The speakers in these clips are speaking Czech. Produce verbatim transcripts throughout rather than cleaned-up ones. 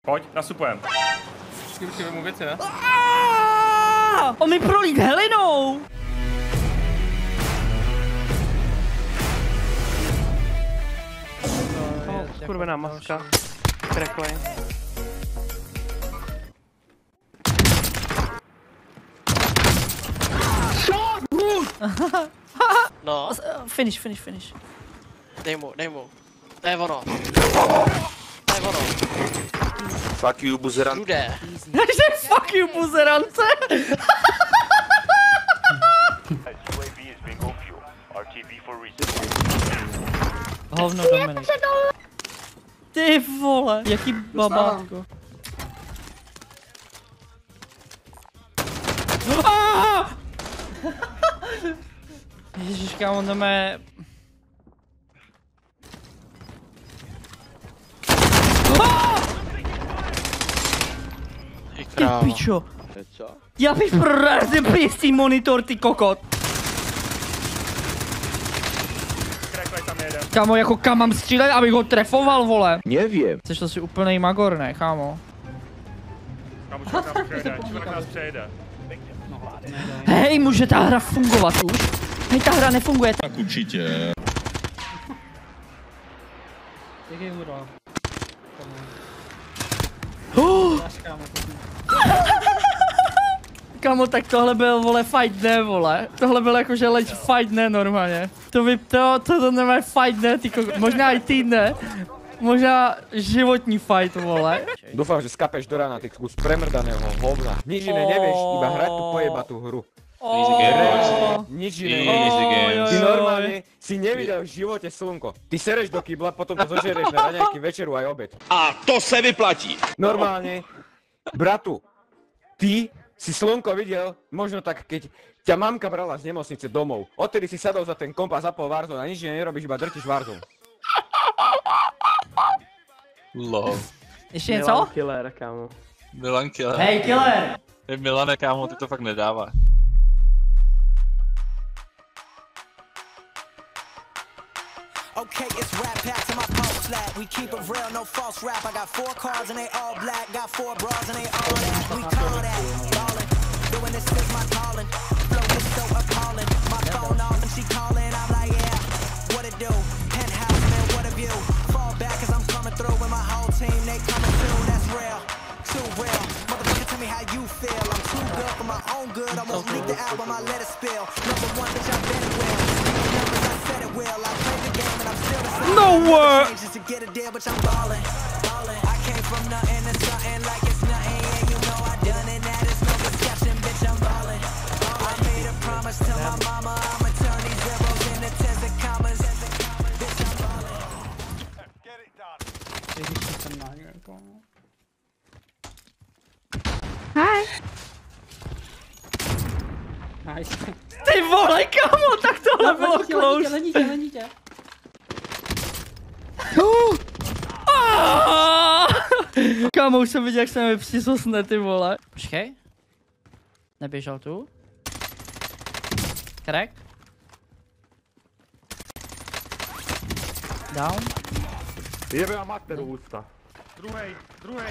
Pojď, nasupujem. Už vemu věci, ne? On mi prolít helinou! Kurvená maska. Crackline. No. Finish, finish, finish. Dej mu, dej mu. To je ono. To je ono. Fuck you, buzerant. Rude. Takže fuck you, buzerance! Hovno, Dominik. Ty vole, jaký babátko. Ježiš, kámo, to mé... Ty pičo. Já bych prorazil pěstý monitor, ty kokot. Kámo, jako kam mám střílet, abych ho trefoval, vole? Nevím. Chceš to si úplnej magor, ne, kámo? Kámo, člověk nás přejede, člověk nás přejede. Hej, může ta hra fungovat už? Hej, ta hra nefunguje. Tak určitě. Jaký hurá? Kámo, tak tohle byl, vole, fight ne, vole. Tohle byl jakože leč fight ne normálně. To by, to, to, to nemá fight ne, ty kokot. Možná i týdne. Možná životní fight, vole. Dúfam, že skapeš do rána, ty kus premrdaného hovna. Nič iné nevieš, iba hrať tu pojebatú hru. Nič iné nevieš. Ty normálne si nevidel v živote slnko. Ty sereš do kybla, potom to zožereš na raňajky, večeru aj obed. A to se vyplatí. Normálne, bratu, ty si slnko videl, možno tak, keď ťa mamka brala z nemocnice domov. Odtedy si sadol za ten komp a zapol Warzone a nič iné nerobíš, iba drtiš Warzone. Lol. Ještě něco? Milan Killer, kámo. Milan Killer. Hej, killer! Hej, Milane, kámo, ty to fakt nedává. Okay, it's rap pack to my post lab. We keep it real, no false rap. I got four cars and they all black. Got four bras and they all that. We call that ballin'. Doing this is my calling. Flow is so appalling. My phone off and she calling. I'm like, yeah, what it do? Penthouse, man, what a view. Fall back cause I'm coming through with my whole team. They coming through, that's real. Too real. Motherfucker, tell me how you feel. I'm too good for my own good. I won't leak the album, I let it spill. Number one, bitch, I bet it will. Numbers, I said it will. I played the game and I'm still the same. No word! Just to get a deal, but I'm ballin'. Ballin'. I came from nothing to something like it's nothing. Yeah, you know I done it. That is no deception, bitch, I'm ballin'. I made a promise to my mama. I'ma turn these zeros into tens and commas. Bitch, I'm ballin'. Get it done. Hi. Ty vole, kámo, tak tohle bylo close. Na dítě, na dítě. Kámo, už jsem viděl, jak se mi přisosne, ty vole. Počkej. Neběžel tu. Crack. Down. Jebe a materu ústa. Druhej, druhej.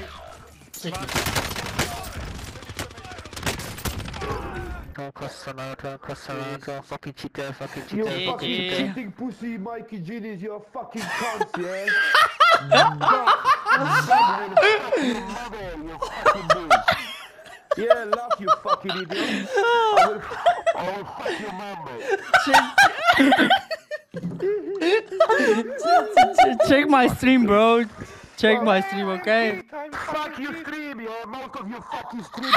You fucking cheating pussy, Mikey Genius, you fucking cunt, yeah? Yeah, love you fucking idiot. I will, I will fuck your mom, check, check my stream, bro. Check my stream, okay? Fuck your stream, yeah, most of you fucking stream.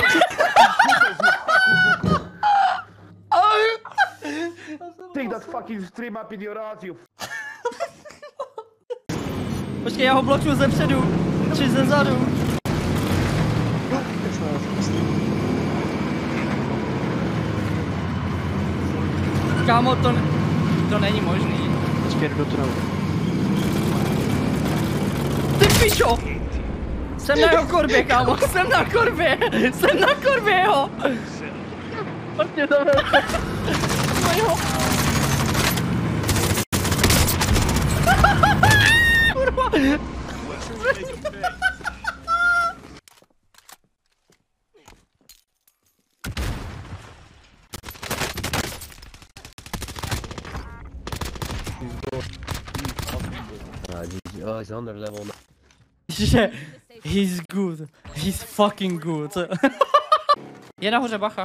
Take that fucking stream up in your ass, you. Počkej, já ho blokuju ze předu, či ze zadu. Kámo, to, to není možný. Počkej, do toho. Ty pičo! Jsem na jeho korbě, kámo, jsem na korbě, jsem na korbě, jo! Hodně dobré. No jo. Kurva. Oh, he's on their level. Že he's good. He's fucking good. Je nahoře, bacha.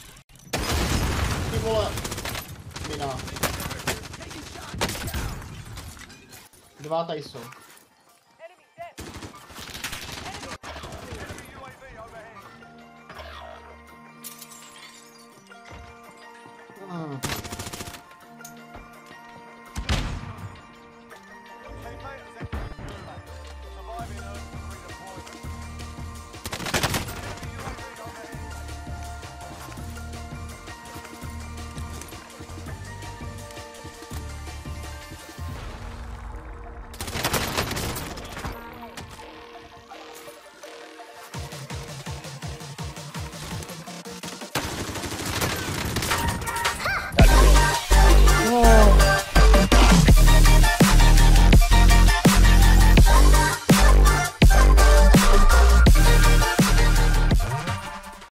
Ty vole. Mina. Dva tady jsou.